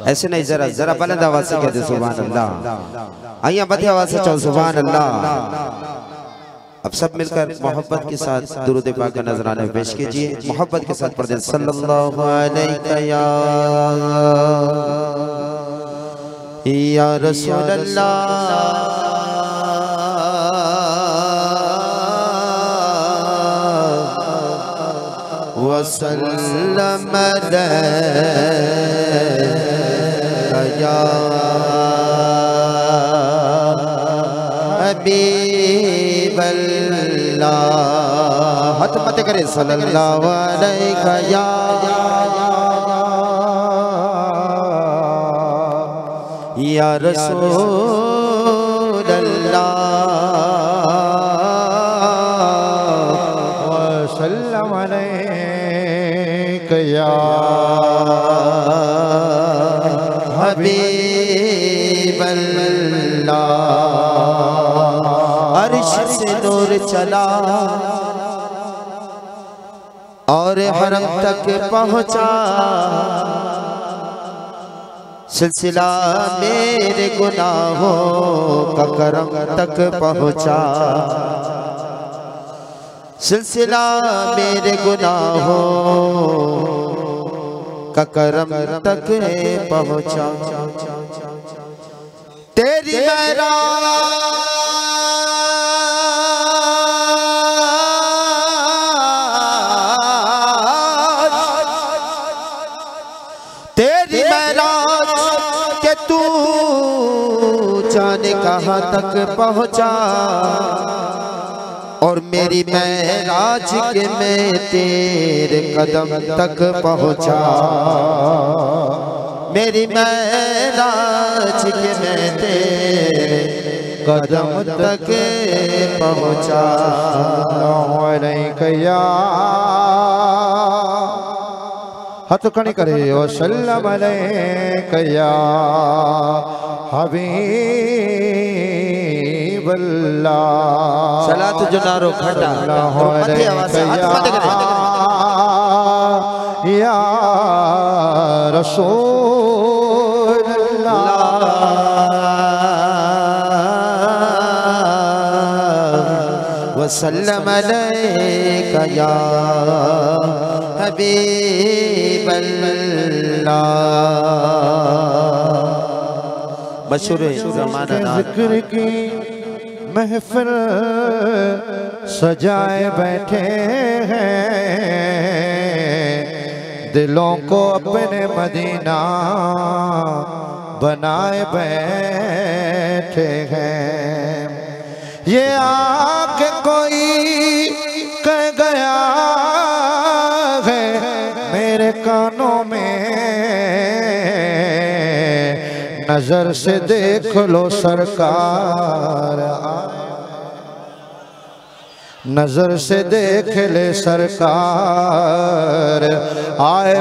ऐसे नहीं, जरा जरा बुलंद आवाज से कहते सुभान अल्लाह। आइए बड़ी आवाज से चलो सुभान अल्लाह। अब सब मिलकर मोहब्बत के साथ दुरूद पाक का नजराना पेश कीजिए। मोहब्बत के साथ पढ़ते सल्लल्लाहु अलैहि या रसूल अल्लाह वसल्लम या हबीब अल्लाह। हाथ मत करे सल्लल्लाहु अलैहि या रसूल अल्लाह वसल्लम अलैका या हबीब अल्लाह। अर्श से नूर चला और हरम तक पहुंचा, सिलसिला मेरे गुनाहों का करम तक पहुंचा, सिलसिला मेरे गुनाहों का करम तक पहुंचा। तेरी मेराज के तू जाने कहाँ तक पहुंचा, और मेरी मेराज के मैं तेरे कदम तक पहुंचा, मेरी मेराज के मैं तेरे कदम तक पहुंचा। हाथ कणी करे वसल्लम अलैका या हबीब अल्लाह। सलात जुनारो खटा मध्य आवाज से हाथ मत करे या रसूल अल्लाह वसल्लम अलैका या हबीब अल्लाह। मशहूर ज़माना जिक्र की महफिल सजाए बैठे हैं, दिलों को अपने मदीना बनाए बैठे हैं। ये आके कोई कह गया है मेरे कानों में, नजर से देख लो सरकार, नजर से देख ले सरकार आए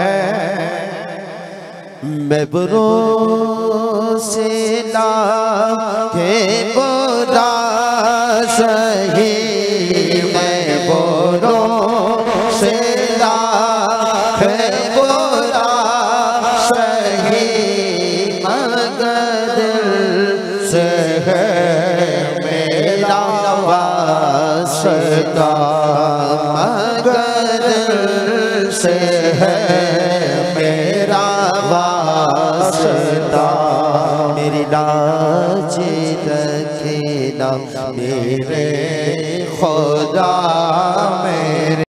मैं बुरो से ला के बुरा सही, मैं बुरो से ला के बुरा सही, मगर से है मेरा वास्ता, मगर से है मेरा वास्ता। मेरी लाज रखना मेरे खुदा मेरे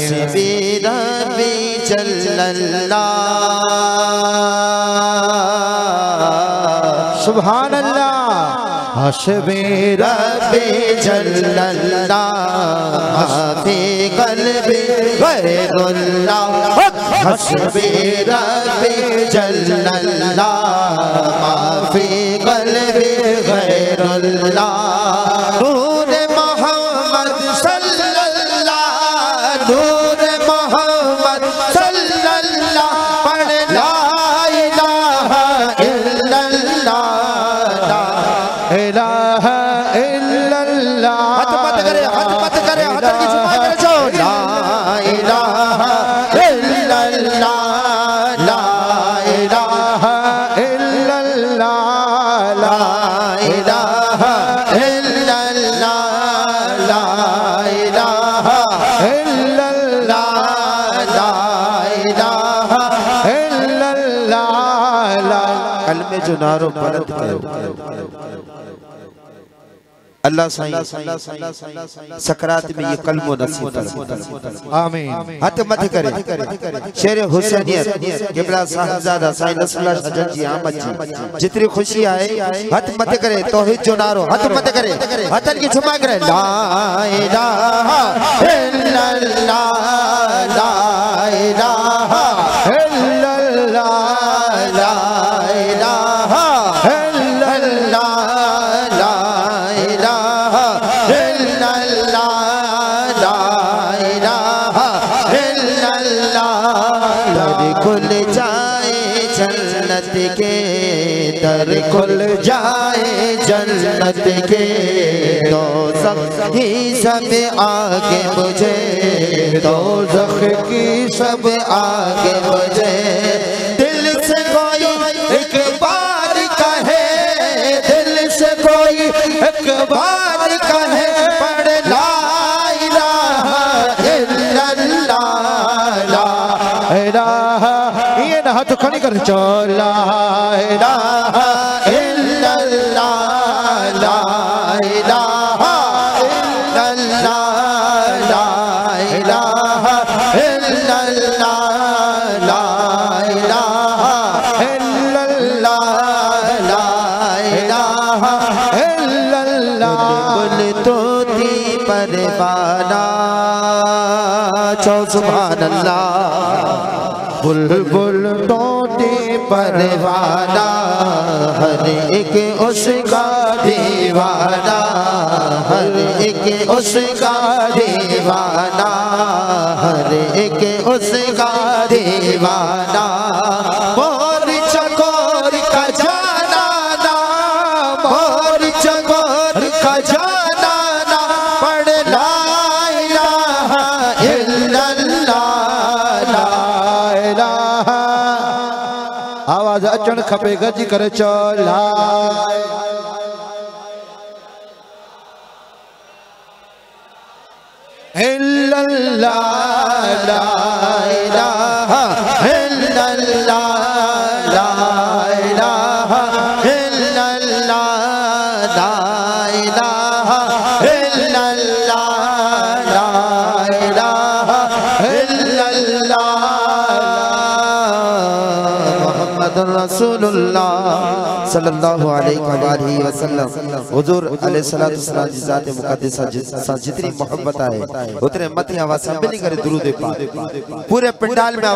हस्बी रब्बी जल्लल्लाह सुभान अल्लाह हस्बी रब्बी जल्लल्लाह माफी क़ल्बी गैरुल्लाह हस्बी रब्बी जल्लल्लाह माफी क़ल्बी गैरुल्लाह नूर मोहम्मद सल्लल्लाह नूर मोहम्मद सल्लल्लाह पढ़ ला इलाहा इल्लल्लाह इलाहा इल्लल्लाह हाथ मत करे हाथ की जुबान करे जो ला इलाहा इल्लल्लाह ला इलाहा इल्लल्लाह ला इलाहा इल्लल्लाह ला इलाहा इल्लल्लाह ला इलाहा इल्लल्लाह कलमे जो नारो बुलंद करो अल्लाह साईं सकरात में ये कलमो नसीब फरमाए आमीन हाथ मत करे शेर हुसैनियत किबला साहबजादा साईं नसरुल्लाह सजन जी अहमद जी जितनी खुशी आए हाथ मत करे तौहीद जो नारो हाथ मत करे हाथन की झुमा करे ला इलाहा इल्लल्लाह ला इलाहा इल्लल्लाह ला इलाहा इल्लल्लाह ला इलाहा इल्लल्लाह ला इलाहा इल्लल्लाह दर खुल जाए जन्नत के दर खुल जाए जन्नत के दोज़ख ही सब आगे मुझे दोज़ख की सब आगे मुझे दिल से कोई एक बार कहे दिल से कोई एक बार कहे पढ़ ला इलाहा इल्लल्लाह ला इलाहा ये ना हाथ खड़ी कर चला इलाहा इल्लल्लाह ला इलाहा इल्लल्लाह ला इलाहा इल्लल्लाह ला इलाहा इल्लल्लाह ला इलाहा इल्लल्लाह बुल तोती परवाना चौ सुभान अल्लाह बुलबुल तोती परवाना हर एक उसका दीवाना हर एक उसका दीवाना हर एक उसका दीवाना मोर चकोर का जाना ना मोर चकोर का जाना ना पढ़ ला इलाहा इल्लल्लाह ला इलाहा आवाज अचण खपे गजी करे चला इल्लल्लाह ला इलाहा इल्लल्लाह ला इलाहा इल्लल्लाह ला इलाहा इल्लल्लाह ला इलाहा इल्लल्लाह मुहम्मदुर रसूलुल्लाह सल्लल्लाहु अलैहि वसल्लम हुजूर अलैहिस्सलातु वस्सलाम की जात मुकद्दसा जितनी मोहब्बत है उतने मत आवाज में नहीं करे दुरूद पाक पूरे पंडाल में